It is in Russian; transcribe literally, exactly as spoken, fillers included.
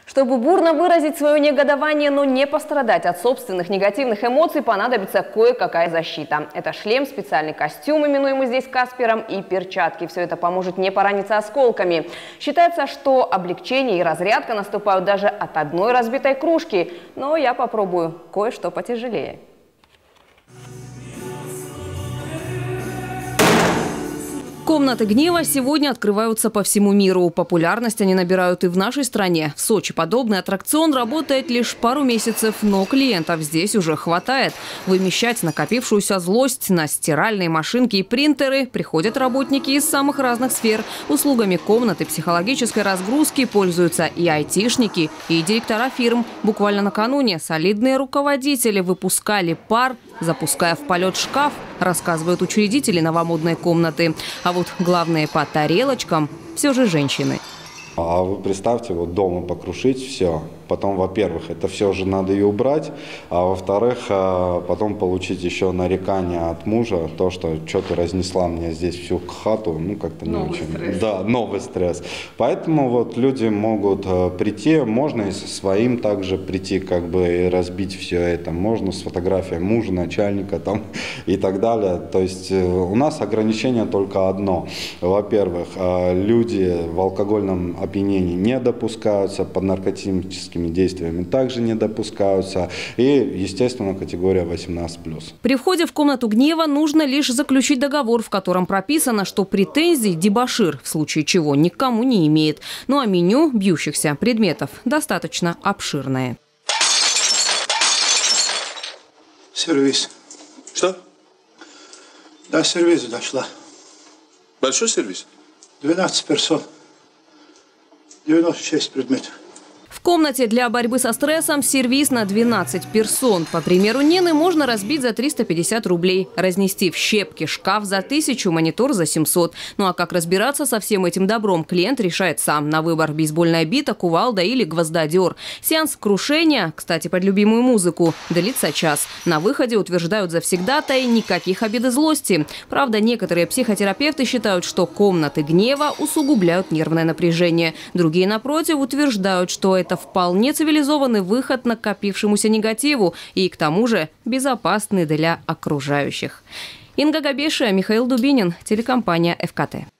Чтобы бурно выразить свое негодование, но не пострадать от собственных негативных эмоций, понадобится кое-какая защита. Это шлем, специальный костюм, именуемый здесь Каспером, и перчатки. Все это поможет не пораниться осколками. Считается, что облегчение и разрядка наступают даже от одной разбитой кружки. Но я попробую кое-что потяжелее. Комнаты гнева сегодня открываются по всему миру. Популярность они набирают и в нашей стране. В Сочи подобный аттракцион работает лишь пару месяцев, но клиентов здесь уже хватает. Вымещать накопившуюся злость на стиральные машинки и принтеры приходят работники из самых разных сфер. Услугами комнаты психологической разгрузки пользуются и айтишники, и директора фирм. Буквально накануне солидные руководители выпускали пар, запуская в полет шкаф, рассказывают учредители новомодной комнаты. А вот главные по тарелочкам все же женщины. А вы представьте, вот дома покрушить все. Потом, во-первых, это все же надо и убрать, а во-вторых, потом получить еще нарекание от мужа, то, что что ты разнесла мне здесь всю хату, ну как-то не новый очень. Стресс. Да, новый стресс. Поэтому вот люди могут прийти, можно и со своим также прийти, как бы и разбить все это. Можно с фотографией мужа, начальника там и так далее. То есть у нас ограничение только одно. Во-первых, люди в алкогольном опьянении не допускаются, под наркотическими действиями также не допускаются. И, естественно, категория восемнадцать плюс. При входе в комнату гнева нужно лишь заключить договор, в котором прописано, что претензий дебошир в случае чего никому не имеет. Ну а меню бьющихся предметов достаточно обширное. Сервис. Что? До сервиза дошла. Большой сервис? двенадцать персон. девяносто шесть предметов. В комнате для борьбы со стрессом сервиз на двенадцать персон. По примеру Нины, можно разбить за триста пятьдесят рублей, разнести в щепки шкаф за тысячу, монитор за семьсот. Ну а как разбираться со всем этим добром, клиент решает сам. На выбор бейсбольная бита, кувалда или гвоздодер. Сеанс крушения, кстати, под любимую музыку, длится час. На выходе, утверждают завсегдатаи, никаких обид и злости. Правда, некоторые психотерапевты считают, что комнаты гнева усугубляют нервное напряжение. Другие, напротив, утверждают, что это вполне цивилизованный выход накопившемуся негативу и, к тому же, безопасный для окружающих. Инга Габешия, Михаил Дубинин, телекомпания эф ка тэ.